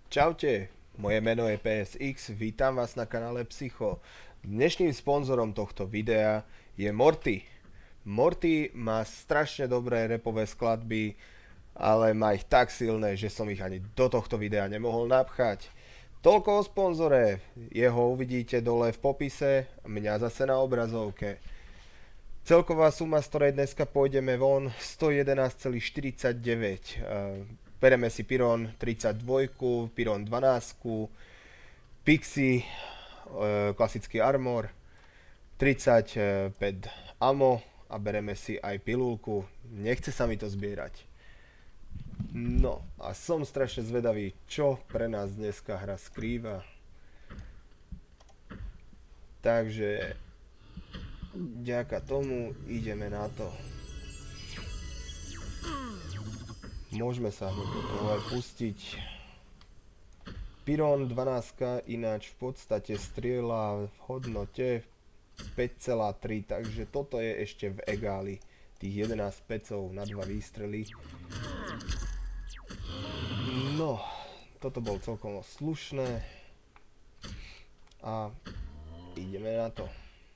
Čaute, moje meno je Psx, vítam vás na kanále Psxcho. Dnešným sponzorom tohto videa je MORTY. MORTY má strašne dobré rapové skladby, ale má ich tak silné, že som ich ani do tohto videa nemohol napchať. Toľko o sponzore, jeho uvidíte dole v popise, mňa zase na obrazovke. Celková suma, z ktorej dneska pôjdeme von, 111,49. Bereme si Piron 32, Piron 12, Pixie, klasický armor, 35 ammo a bereme si aj pilulku. Nechce sa mi to zbierať. No a som strašne zvedavý, čo pre nás dneska hra skrýva. Takže vďaka tomu ideme na to. Môžeme sa hneď do toho aj pustiť. Piron 12 ináč v podstate strieľa v hodnote 5,3, takže toto je ešte v egáli tých 11 pecov na 2 výstrely. No, toto bol celkom slušné a ideme na to.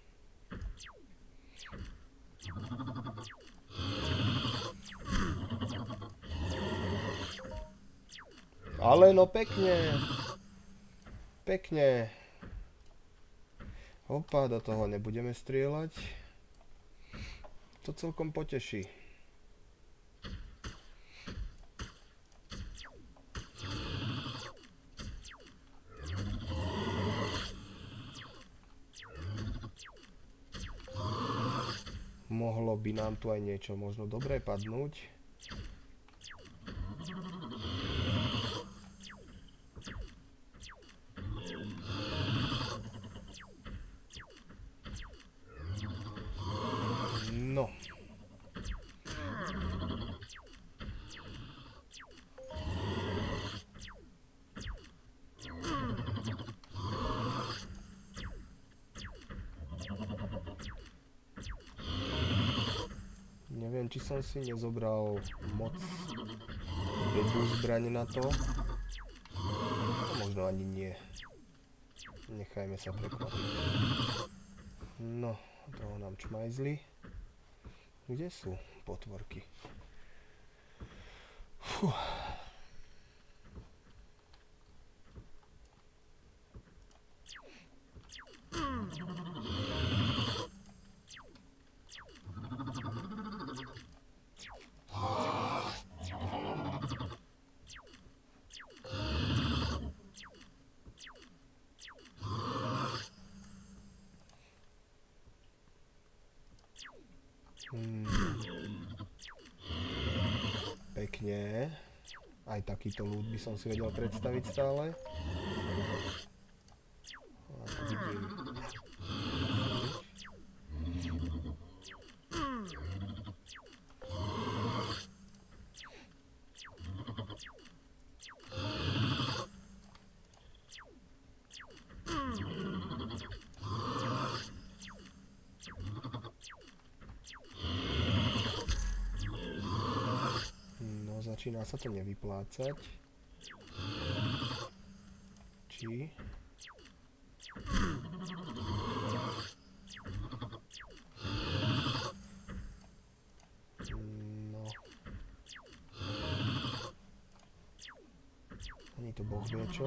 Ale no pekne. Pekne. Opa, do toho nebudeme strieľať. To celkom poteší. Mohlo by nám tu aj niečo možno dobré padnúť. No. Neviem, či som si nezobral moc jednu zbraň na to. Možno ani nie. Nechajme sa prekvapiť. No, toho nám čmajzli. Kde sú potvorky? Fú. Pekne. Aj takýto loot by som si vedel predstaviť stále. Začína sa to nevyplácať. Či? No. Ani to boh vie čo.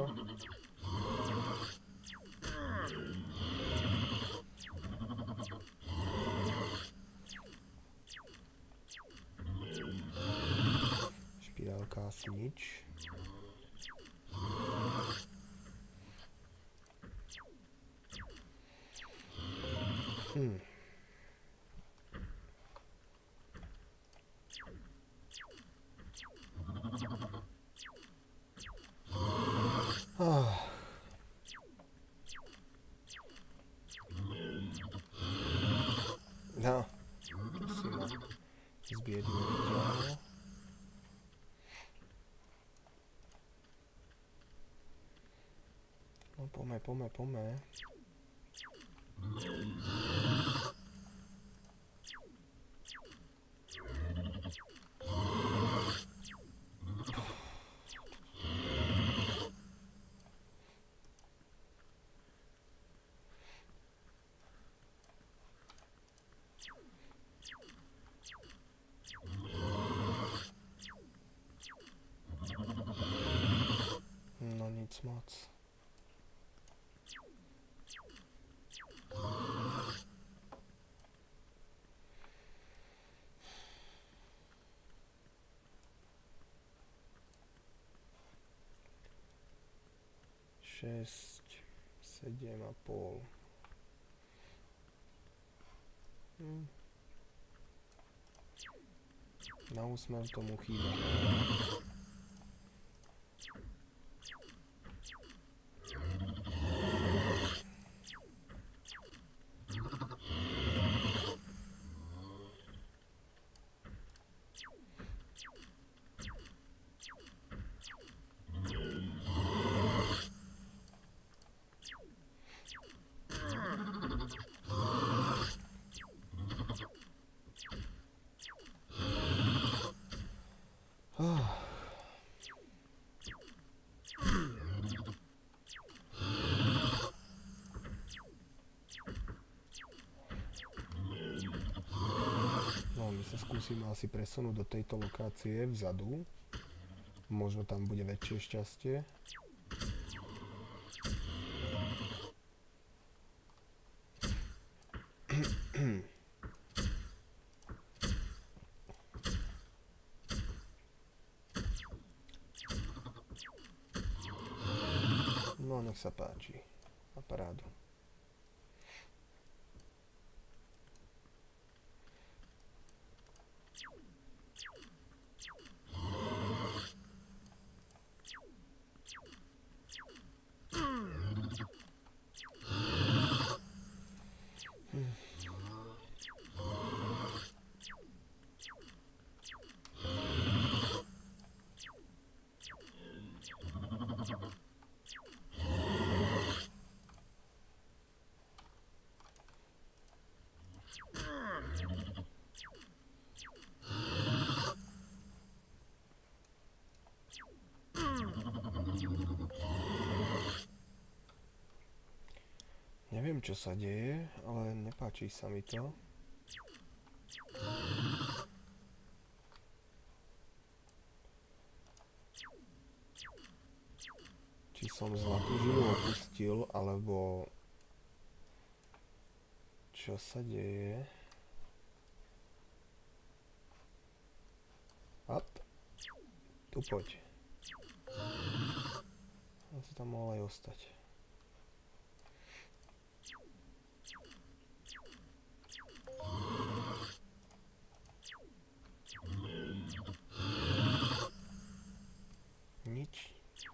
Asi nič. No, to si ma zbiednil. No poďme. moc. Šesť, 7,5. Na úsmev tomu chýba. No, my sa skúsime asi presunúť do tejto lokácie vzadu. Možno tam bude väčšie šťastie. No, nech sa páči. Na parádu. Neviem, čo sa deje, ale nepáči sa mi to. Či som zlatú žilu opustil, alebo čo sa deje? Up. Tu poď. On si tam mohol aj ostať. Nič.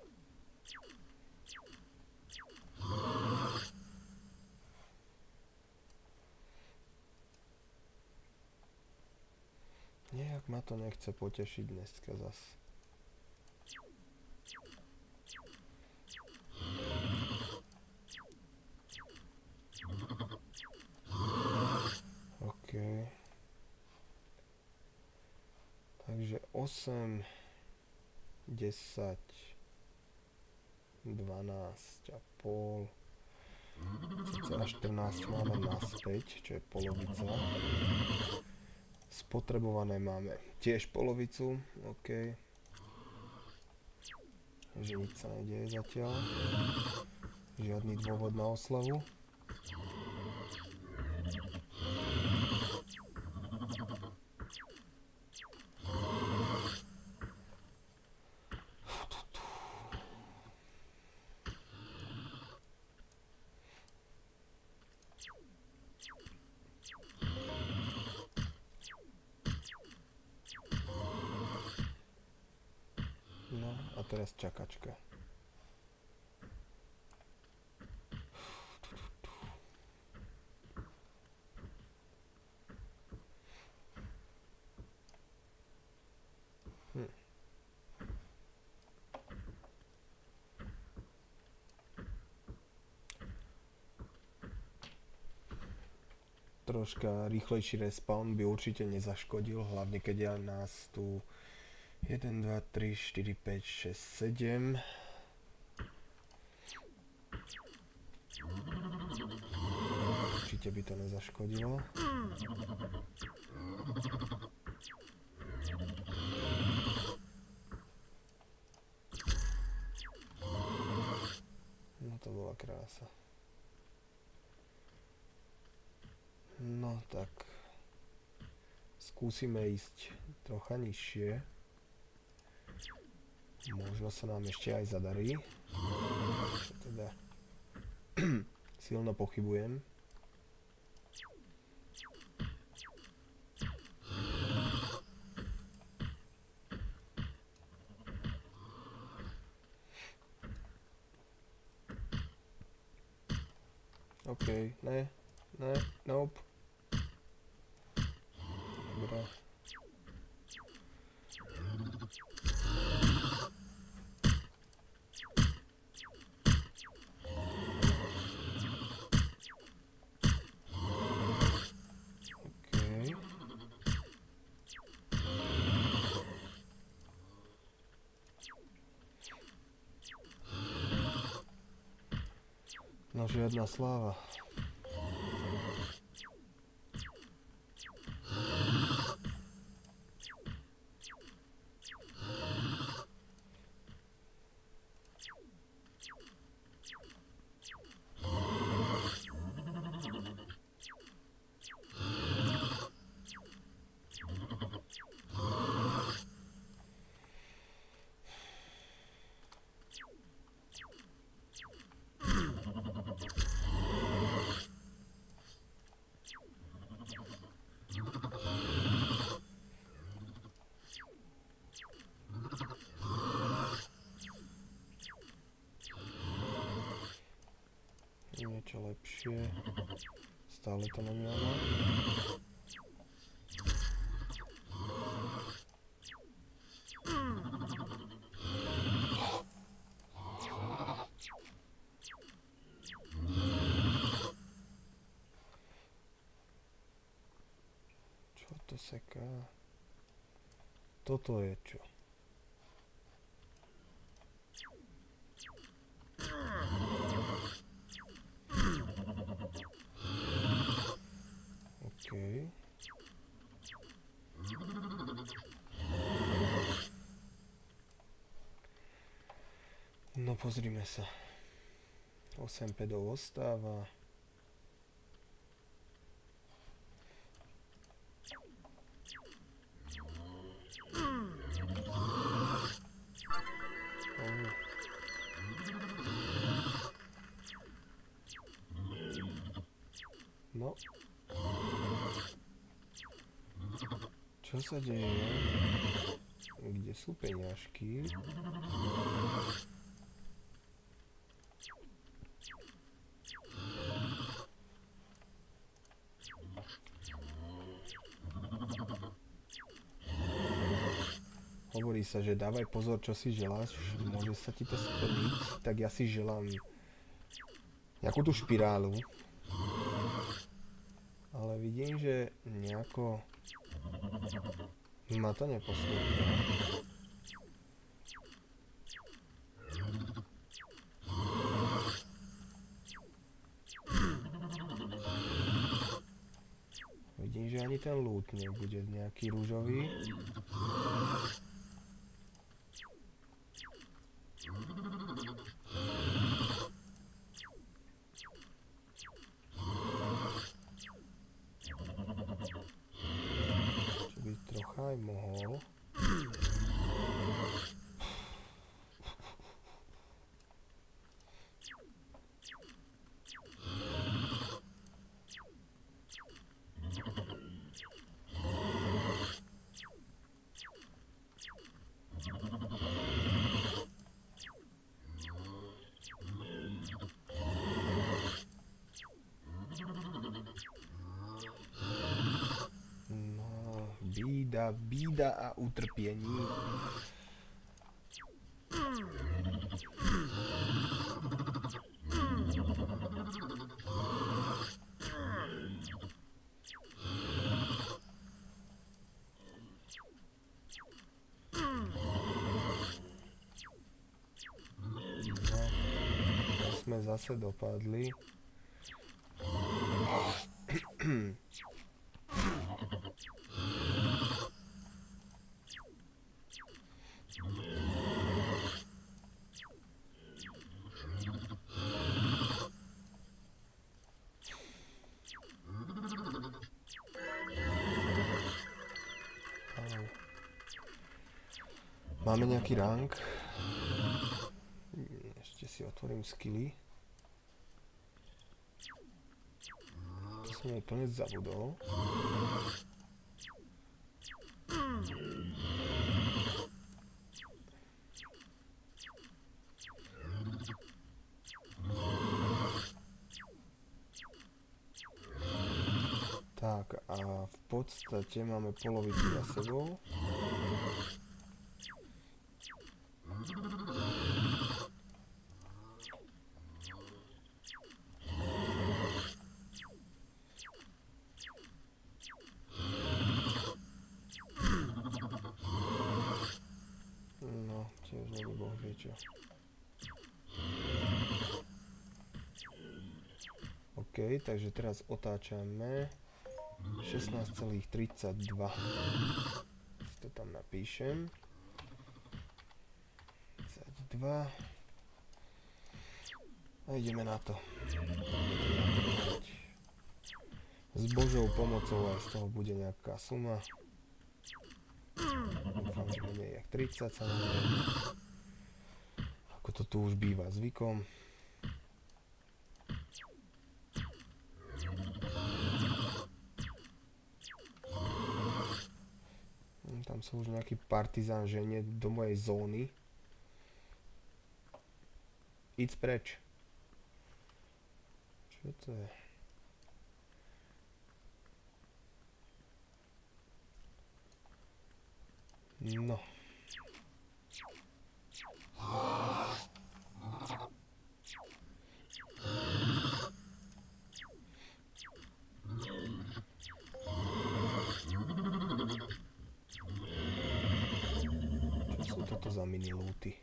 Nejak ma to nechce potešiť dneska zas. OK. Takže 8, 10, 12 a pol. Cca 14 máme naspäť, čo je polovica. Spotrebované máme tiež polovicu, OK. Že nič sa nedieje zatiaľ. Žiadny dôvod na oslavu. No a teraz čakačka. Troška rýchlejší respawn by určite nezaškodil, hlavne keď je nás tu 1, 2, 3, 4, 5, 6, 7. Určite by to nezaškodilo. Nedá sa. No tak. Skúsime ísť trocha nižšie. Možno sa nám ešte aj zadarí. Čo teda silno pochybujem. OK, ne, nope. Dobre. No žiadna sláva. Niečo lepšie. Stále to nemáme. Čo to seká? Toto je čo? No pozrime sa. 8 pedov ostáva. No. Čo sa deje? Kde sú peňažky? Hovorí sa, že dávaj pozor, čo si želáš, môže sa ti to splniť, tak ja si želám nejakú tú špirálu. Ale vidím, že nejako ma to neposlúcha. Vidím, že ani ten loot nebude nejaký rúžový. Čo by trocha aj mohol. Bída a utrpiení. No, sme zase dopadli. Máme nejaký rank. Ešte si otvorím skilly. To som úplne zabudol. Tak a v podstate máme polovicu za sebou. No, tiež neviem, boh vie čo. OK, takže teraz otáčame 16,32. Si to tam napíšem. 32. A ideme na to. S Božou pomocou aj z toho bude nejaká suma. Dúfam, že menej jak 30 samozrejme. Ako to tu už býva zvykom. Tam sa už nejaký partizán ženie do mojej zóny. Íď preč. Čo to je? No. Čo sú toto za mini looty?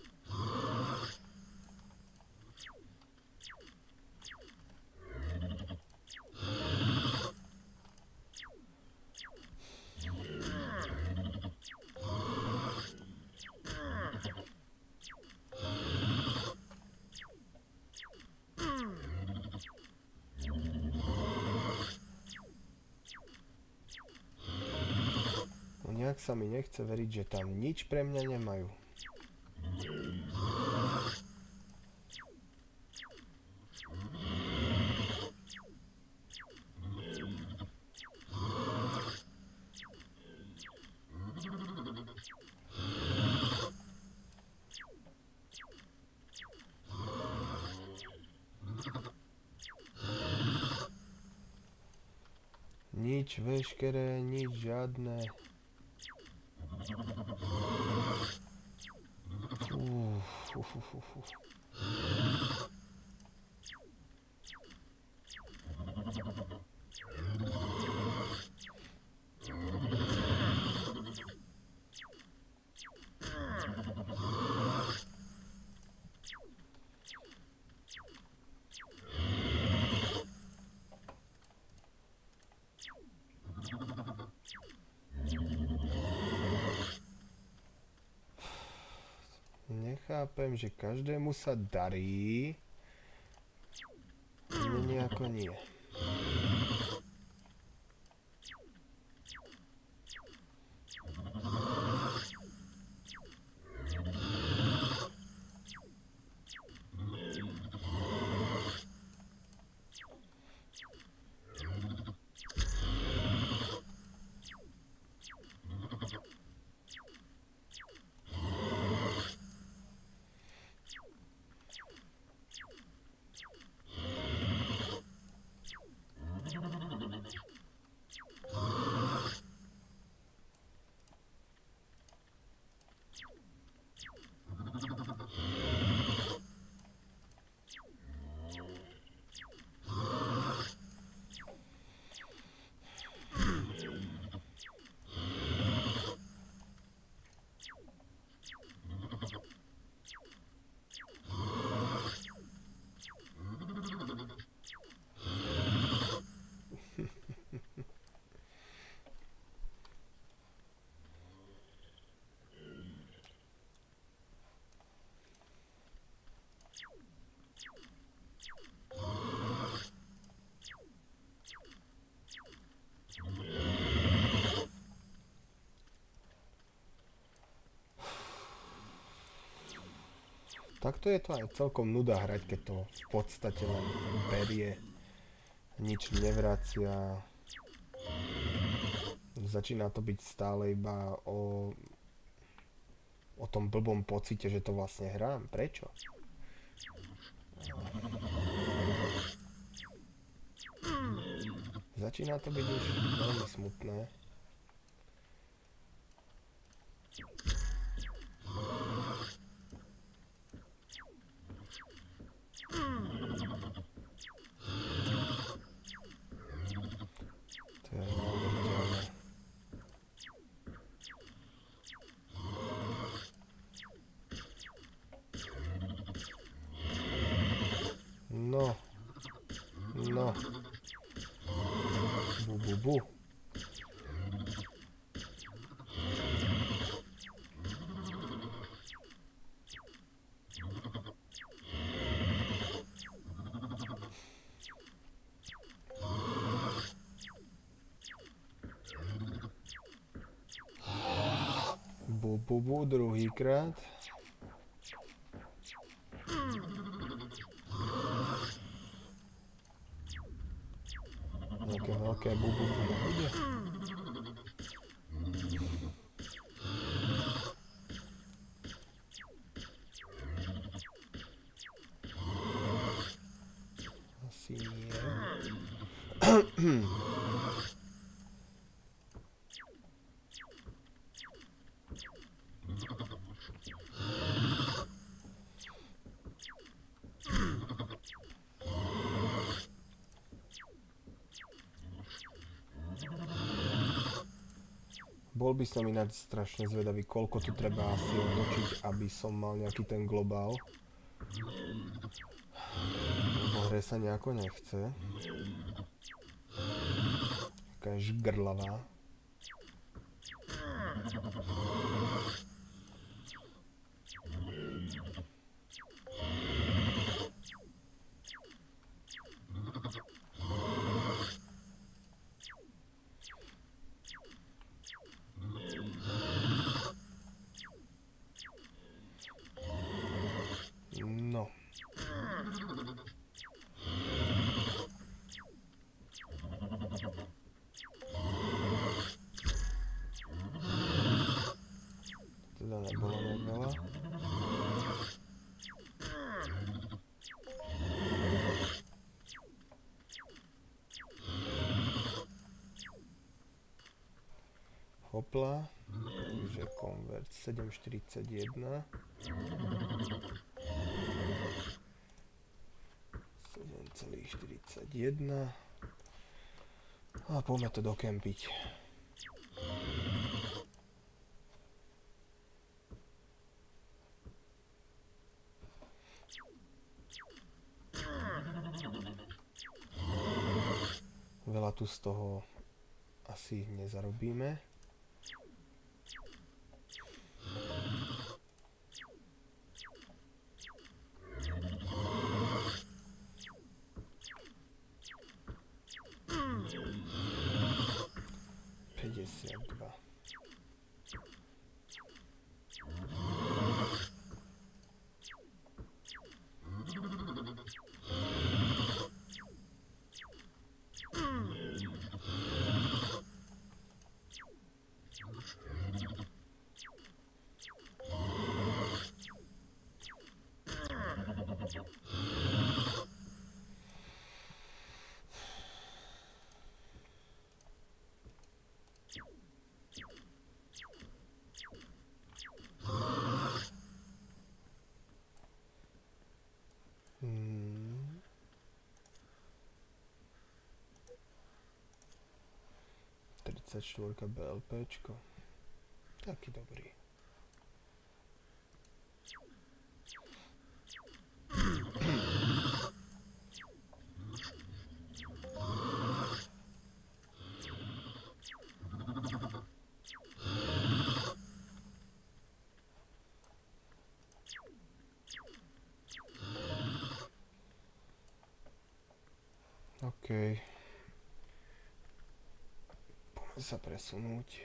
Nejak sa mi nechce veriť, že tam nič pre mňa nemajú. Nič veškeré, nič žiadne. Nechápem, že každému sa darí, mne nejako nie. Takto je to aj celkom nuda hrať, keď to v podstate len berie, nič nevracia. Začína to byť stále iba o tom blbom pocite, že to vlastne hrám. Prečo? Začína to byť už veľmi smutné. To je neuveriteľné. No. No. Bu, bu, bu. Bu, bu, bu, druhýkrát. Nejaké veľké bu, bu, bu nebude. Asi nie. Bol by som ináč strašne zvedavý, koľko tu treba asi otočiť, aby som mal nejaký ten globál. Lebo hre sa nejako nechce. Taká je žgrlavá. No. Teda nebolo veľa. Hopla. Takže konvert 7,41. 7,41. A poďme to dokempiť. Veľa tu z toho asi nezarobíme. Čtvorka BLPčko. Taký dobrý. OK. Sa presunúť.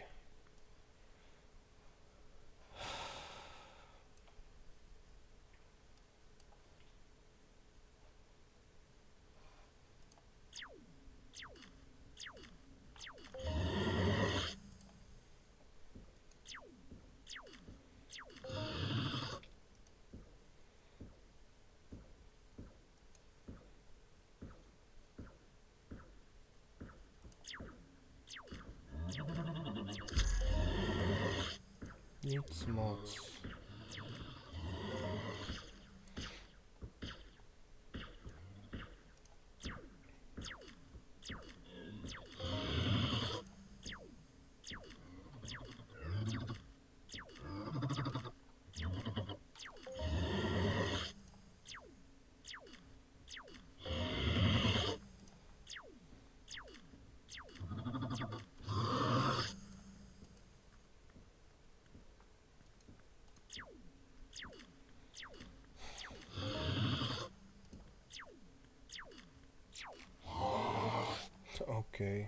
Nic moc. OK.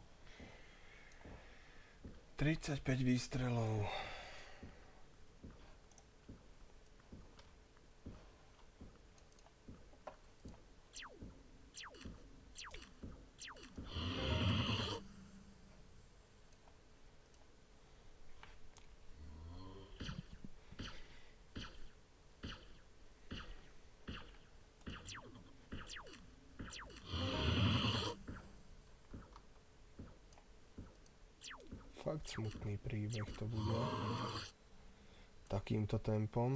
35 výstrelov. Fakt smutný príbeh to bude. Takýmto tempom.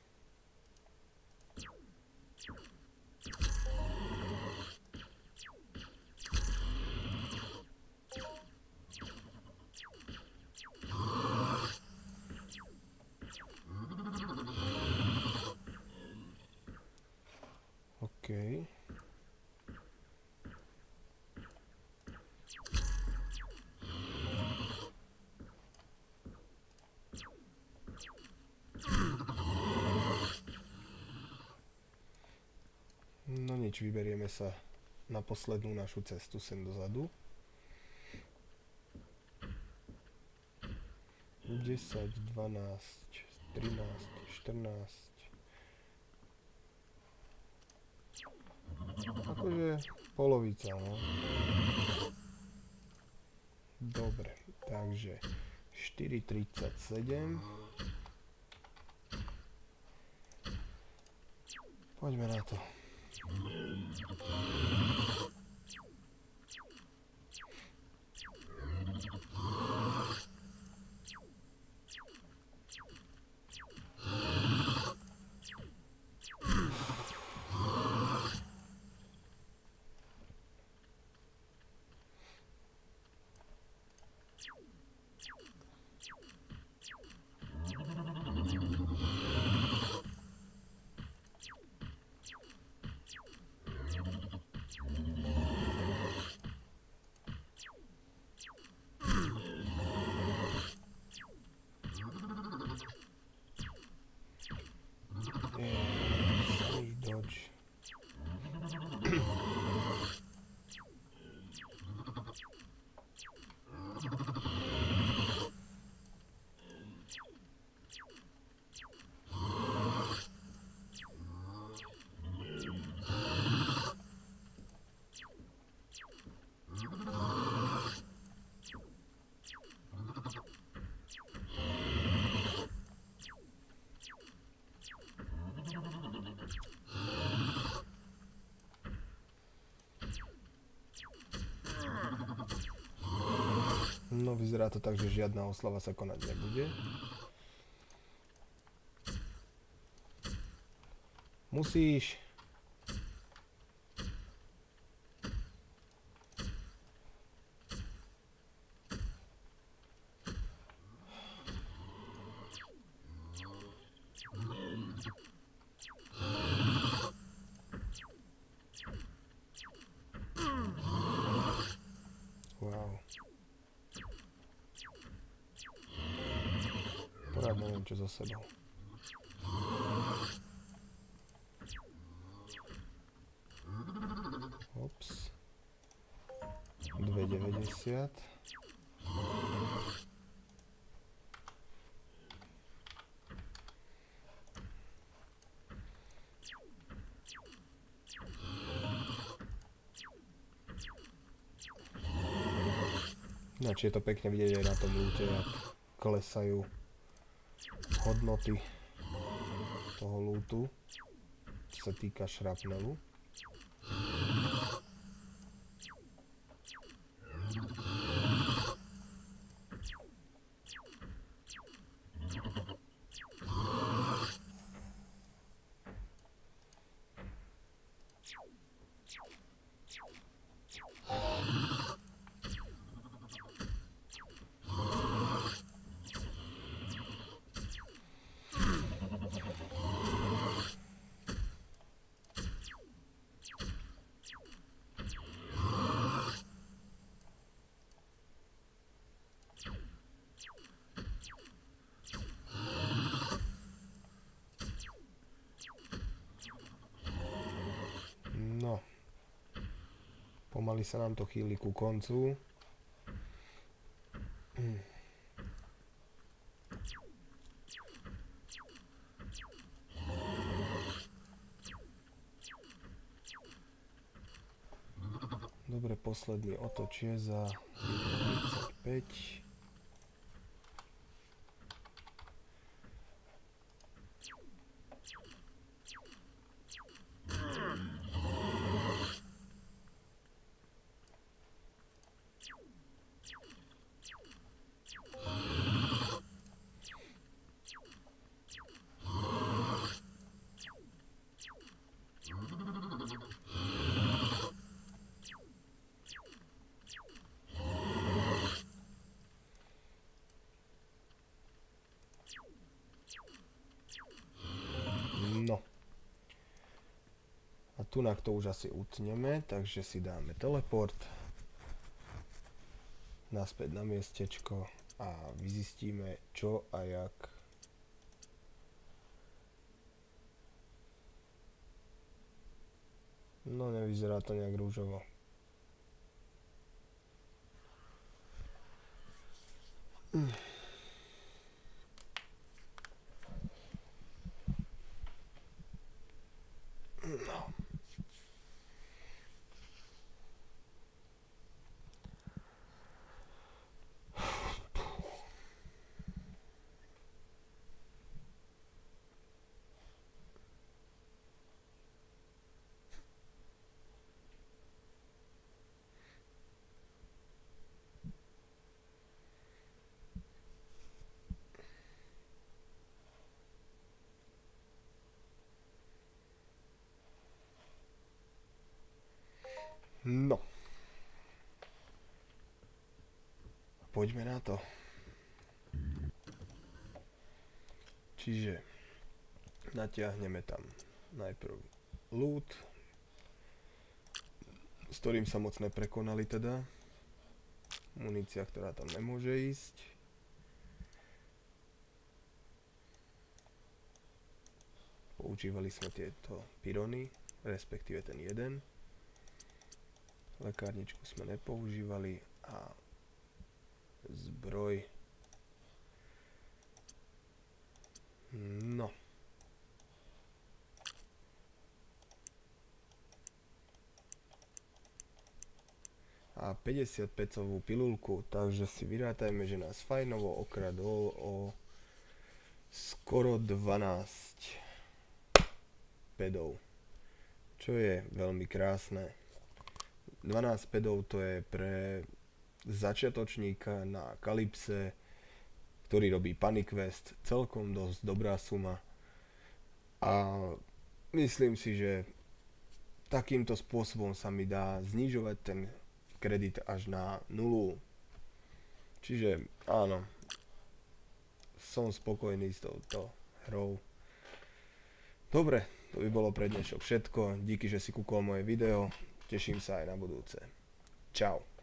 OK. No nič, vyberieme sa na poslednú našu cestu sem dozadu. 10, 12, 13, 14. Akože polovica, no. Dobre, takže 4,37. Poďme na to. No vyzerá to tak, že žiadna oslava sa konať nebude. Musíš. Wow. Porád neviem, čo so sebou. Ops. 2,90. Ináč je to pekne vidieť aj na tom lúte, jak klesajú hodnoty toho lútu, čo sa týka šrapnelu. Pomaly sa nám to chýli ku koncu. Dobre, posledný otoč je za 35. No. A tunak to už asi utneme, takže si dáme teleport naspäť na miestečko a vyzistíme čo a jak. No, nevyzerá to nejak rúžovo. No. No. Poďme na to. Čiže natiahneme tam najprv loot, s ktorým sa moc neprekonali teda. Munícia, ktorá tam nemôže ísť. Používali sme tieto pyrony, respektíve ten jeden. Lekárničku sme nepoužívali a zbroj. No. A 55-covú pilulku, takže si vyrátajme, že nás fajnovo okradol o skoro 12 pedov. Čo je veľmi krásne. 12 pedov to je pre začiatočníka na Kalypse, ktorý robí Panic Quest, celkom dosť dobrá suma. A myslím si, že takýmto spôsobom sa mi dá znižovať ten kredit až na 0. Čiže áno, som spokojný s touto hrou. Dobre, to by bolo pre dnešok všetko. Díky, že si kúkol moje video. Teším sa aj na budúce. Čau.